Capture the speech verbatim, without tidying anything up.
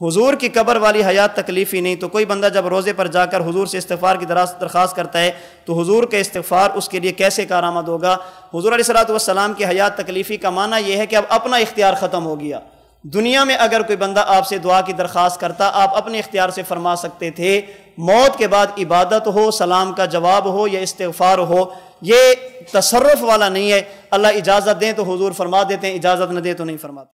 हुजूर की कब्र वाली हयात तकलीफ़ी नहीं। तो कोई बंदा जब रोज़े पर जाकर हुजूर से इस्तिग़फ़ार की दरख्वास्त करता है तो हुजूर के इस्तिग़फ़ार उसके लिए कैसे कारआमद होगा। हुजूर अलैहिस्सलातु वस्सलाम की हयात तकलीफ़ी का माना यह है कि अब अपना इख्तियार ख़त्म हो गया। दुनिया में अगर कोई बंदा आपसे दुआ की दरख्वास्त करता, आप अपने इख्तियार से फरमा सकते थे। मौत के बाद इबादत हो, सलाम का जवाब हो या इस्तिग़फ़ार हो, ये तसर्रुफ़ वाला नहीं है। अल्लाह इजाज़त दें तो हुजूर फरमा देते हैं, इजाज़त न दें तो नहीं फरमाते।